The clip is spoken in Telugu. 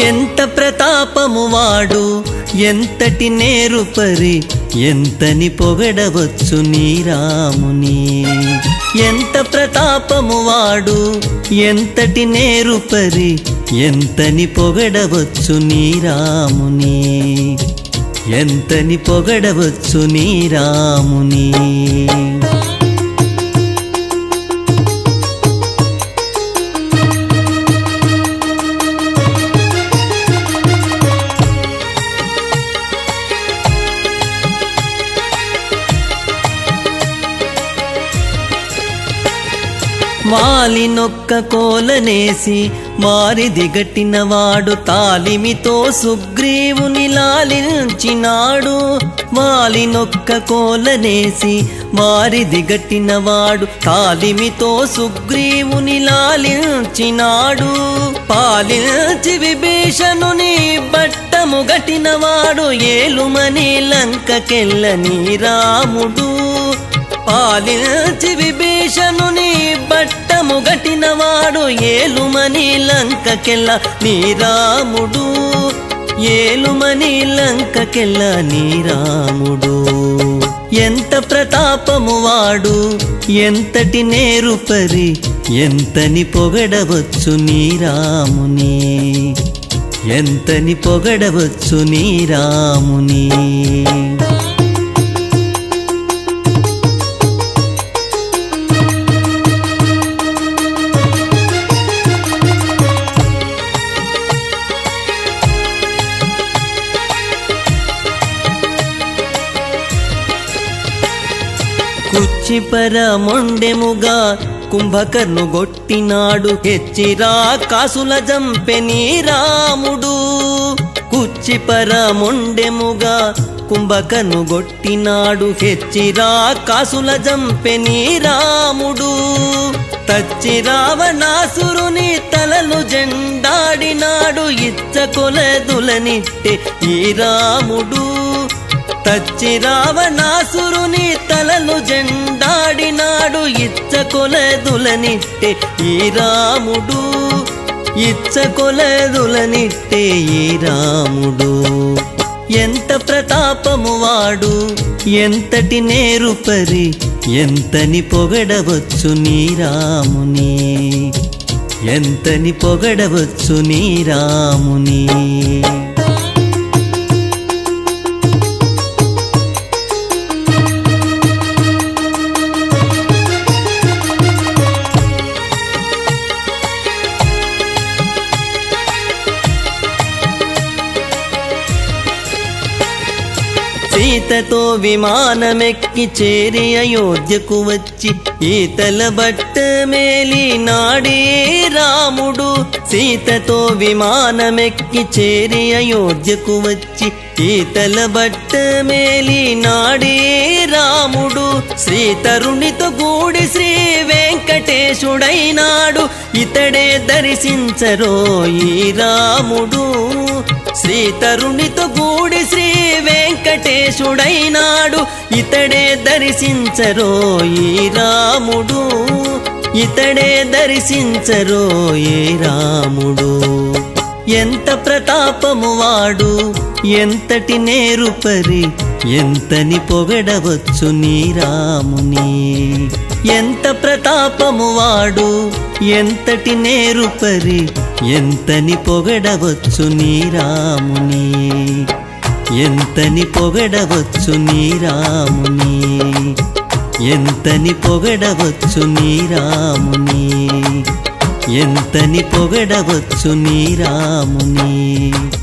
ఎంత ప్రతాపము వాడు ఎంతటి నేరుపరి ఎంతని పొగడవచ్చు నీ రాముని ఎంత ప్రతాపము వాడు ఎంతటి నేరుపరి ఎంతని పొగడవచ్చు నీ రాముని ఎంతని పొగడవచ్చు నీ రాముని వాలినొక్క కోలనేసి మారిదిగట్టినవాడు తాలిమితో సుగ్రీవుని లాలించినాడు వాలినొక్క కోలనేసి మారిదిగట్టినవాడు తాలిమితో సుగ్రీవుని లాలించినాడు పాలించి విభీషణుని బట్టము గట్టినవాడు ఏలుమని లంకకెళ్ళని రాముడు పాలించి విభీషణుని బట్టము గట్టినవాడు ఏలుమని లంకకెళ్ళ నీ రాముడు ఏలుమని లంకకెళ్ళ నీ రాముడు ఎంత ప్రతాపము వాడు ఎంతటి నేరుపరి ఎంతని పొగడవచ్చు నీ రాముని ఎంతని పొగడవచ్చు నీ రాముని కుచ్చిపర మొండెముగా కుంభకర్ణు గొట్టినాడు హెచ్చిరా కాసుల జంపెని రాముడు కుచ్చిపర మొండెముగా కుంభకర్ణు గొట్టినాడు హెచ్చిరా కాసుల జంపెని రాముడు తచ్చి రావణాసురుని తలలు జెండాడినాడు ఇచ్చ కొలదులనిట్టే ఈ రాముడు తచ్చి రావణాసురుని తలలు జెండాడినాడు ఇచ్చ కొలదులనిట్టే ఈ రాముడు ఇచ్చ కొలదులనిట్టే ఈ రాముడు ఎంత ప్రతాపము వాడు ఎంతటి నేరుపరి ఎంతని పొగడవచ్చు నీ రాముని ఎంతని పొగడవచ్చు నీ రాముని సీతతో విమానమెక్కి చేరి అయోధ్యకు వచ్చి ఈతల బట్ట మేలి నాడే రాముడు సీతతో విమానమెక్కి చేరి అయోధ్యకు వచ్చి ఈతల బట్ట మేలి నాడే రాముడు శ్రీతరునితో గూడి శ్రీ వెంకటేశుడైనాడు ఇతడే దర్శించరో ఈ రాముడు శ్రీతరునితో గూడి శ్రీ వెంకటేశుడైనాడు ఇతడే దర్శించరో ఈ రాముడు ఇతడే దర్శించరో ఈ రాముడు ఎంత ప్రతాపము వాడు ఎంతటి నేరుపరి ఎంతని పొగడవచ్చు నీ రాముని ఎంత ప్రతాపము వాడు ఎంతటి నేరుపరి ఎంతని పొగడవచ్చు నీ రాముని ఎంతని పొగడవచ్చు నీ రాముని ఎంతని పొగడవచ్చు నీ రాముని ఎంతని పొగడవచ్చు నీ రాముని।